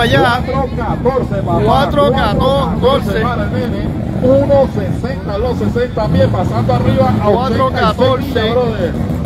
allá. 4.14. 1.60 los 60 pies, pasando arriba a 4.14.